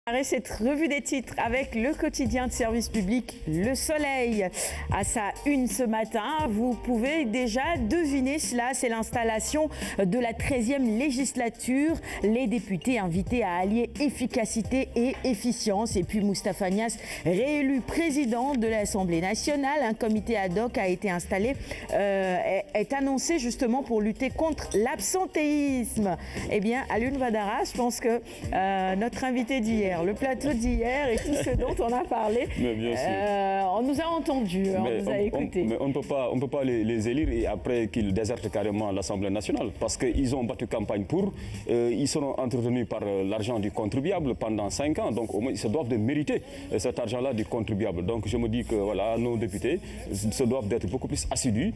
Cette revue des titres avec le quotidien de service public Le Soleil. À sa une ce matin, vous pouvez déjà deviner cela, c'est l'installation de la 13e législature. Les députés invités à allier efficacité et efficience. Et puis Moustapha Niasse, réélu président de l'Assemblée nationale. Un comité ad hoc a été installé, est annoncé justement pour lutter contre l'absentéisme. Eh bien, Alioune Badara, je pense que notre invité d'hier, le plateau d'hier et tout ce dont on a parlé, on nous a entendus, on nous a écoutés. Mais on ne peut pas les élire et après qu'ils désertent carrément l'Assemblée nationale parce qu'ils ont battu campagne pour, ils seront entretenus par l'argent du contribuable pendant 5 ans. Donc au moins, ils se doivent de mériter cet argent-là du contribuable. Donc je me dis que voilà, nos députés se doivent d'être beaucoup plus assidus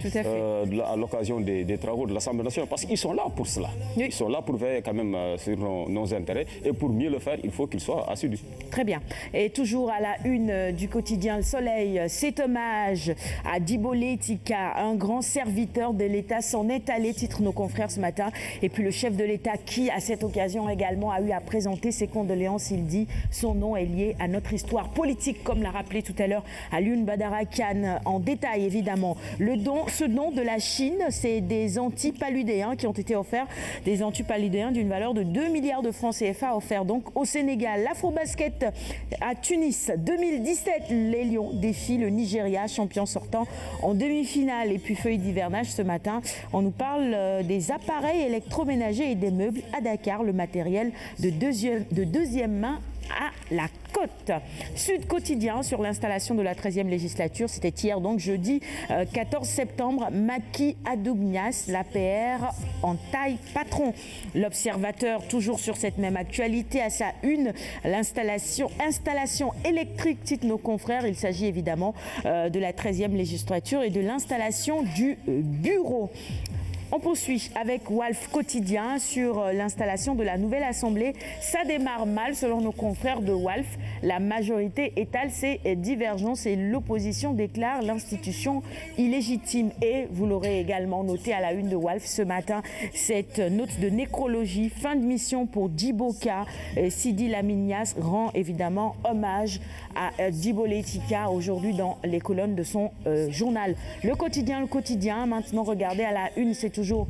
à l'occasion des travaux de l'Assemblée nationale parce qu'ils sont là pour cela. Oui. Ils sont là pour veiller quand même sur nos intérêts et pour mieux le faire, il faut qu'ils soient assidus. Très bien. Et toujours à la une du quotidien Le Soleil, cet hommage à Djibo Leïtika, un grand serviteur de l'État, s'en est allé, titre nos confrères ce matin. Et puis le chef de l'État qui, à cette occasion également, a eu à présenter ses condoléances. Il dit son nom est lié à notre histoire politique, comme l'a rappelé tout à l'heure Alioune Badara Khan. En détail, évidemment, ce don de la Chine, c'est des antipaludéens qui ont été offerts, des antipaludéens d'une valeur de 2 milliards de francs CFA offerts donc au Sénégal. L'Afrobasket à Tunis 2017, les Lions défient le Nigeria, champion sortant en demi-finale. Et puis feuille d'hivernage ce matin, on nous parle des appareils électroménagers et des meubles à Dakar, le matériel de deuxième main à la côte. Sud Quotidien sur l'installation de la 13e législature, c'était hier donc jeudi 14 septembre, Macky Adougnas, l'APR en taille patron. L'Observateur toujours sur cette même actualité à sa une, installation électrique, titre nos confrères, il s'agit évidemment de la 13e législature et de l'installation du bureau. On poursuit avec Walf Quotidien sur l'installation de la nouvelle Assemblée. Ça démarre mal selon nos confrères de Walf. La majorité étale ses divergences et l'opposition déclare l'institution illégitime. Et vous l'aurez également noté à la une de Walf ce matin, cette note de nécrologie, fin de mission pour Djibo Ka. Sidi Lamine Niasse rend évidemment hommage à Djibo Leïtika aujourd'hui dans les colonnes de son journal. Le quotidien, maintenant regardez à la une, c'est toujours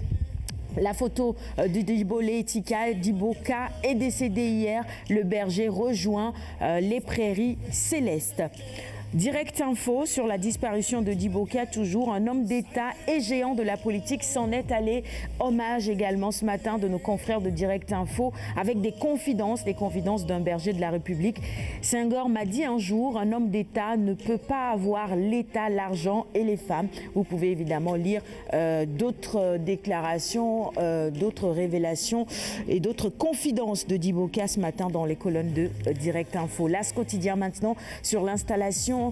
la photo de Djibo Leïtika. Djibo Ka est décédé hier. Le berger rejoint les prairies célestes. Direct Info sur la disparition de Djibo Ka, toujours un homme d'État et géant de la politique s'en est allé. Hommage également ce matin de nos confrères de Direct Info avec des confidences d'un berger de la République. Senghor m'a dit un jour, un homme d'État ne peut pas avoir l'État, l'argent et les femmes. Vous pouvez évidemment lire d'autres déclarations, d'autres révélations et d'autres confidences de Djibo Ka ce matin dans les colonnes de Direct Info. L'As Quotidien maintenant sur l'installation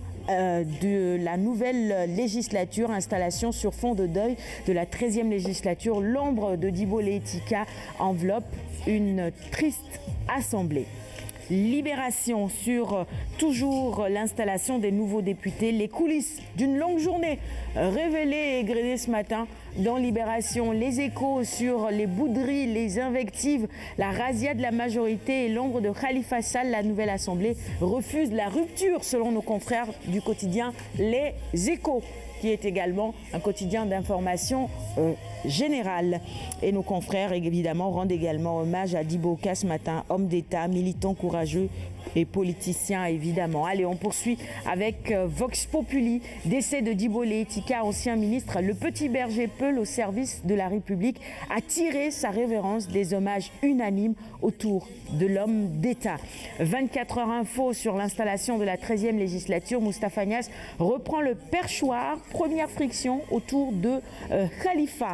de la nouvelle législature, installation sur fond de deuil de la 13e législature. L'ombre de Djibo Leïtika enveloppe une triste assemblée. Libération sur toujours l'installation des nouveaux députés, les coulisses d'une longue journée révélées et égrenées ce matin dans Libération. Les échos sur les bouderies, les invectives, la razzia de la majorité et l'ombre de Khalifa Sall. La nouvelle assemblée refuse la rupture selon nos confrères du quotidien Les Échos, qui est également un quotidien d'information générale. Et nos confrères, évidemment, rendent également hommage à Djibo Ka ce matin, homme d'État, militant courageux et politicien, évidemment. Allez, on poursuit avec Vox Populi. Décès de Djibo Leïtika, ancien ministre. Le petit berger Peul, au service de la République, a tiré sa révérence des hommages unanimes autour de l'homme d'État. 24 heures info sur l'installation de la 13e législature. Moustapha Niasse reprend le perchoir. Première friction autour de Khalifa.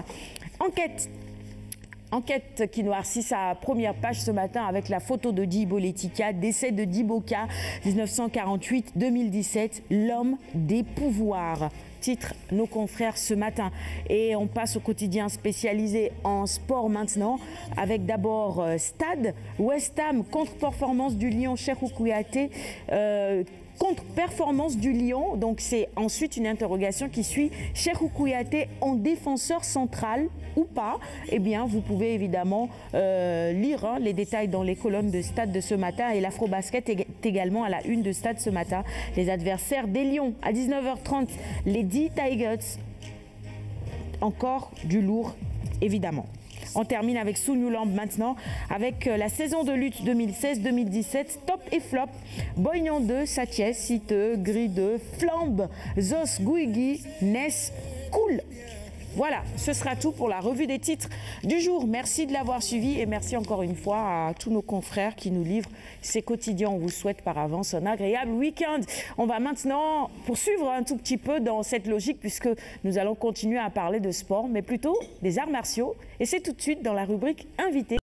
Enquête qui noircit sa première page ce matin avec la photo de Djibo Leïtika, décès de Djibo Ka, 1948-2017, l'homme des pouvoirs. titrent nos confrères ce matin. Et on passe au quotidien spécialisé en sport maintenant, avec d'abord Stade, West Ham, contre-performance du Lyon, Cheikhou Kouyaté, contre-performance du Lyon, donc c'est ensuite une interrogation qui suit. Cheikhou Kouyaté en défenseur central ou pas? Eh bien, vous pouvez évidemment lire les détails dans les colonnes de Stade de ce matin, et l'Afrobasket est également à la une de Stade ce matin. Les adversaires des Lions à 19h30, les D Tigers, encore du lourd évidemment. On termine avec Sounoulambe maintenant, avec la saison de lutte 2016-2017, top et flop. Boignan 2, Satiès, Citeux, Gris 2, Flambe, Zos, Gouigui, Ness, Cool. Voilà, ce sera tout pour la revue des titres du jour. Merci de l'avoir suivi et merci encore une fois à tous nos confrères qui nous livrent ces quotidiens. On vous souhaite par avance un agréable week-end. On va maintenant poursuivre un tout petit peu dans cette logique puisque nous allons continuer à parler de sport, mais plutôt des arts martiaux. Et c'est tout de suite dans la rubrique Invité.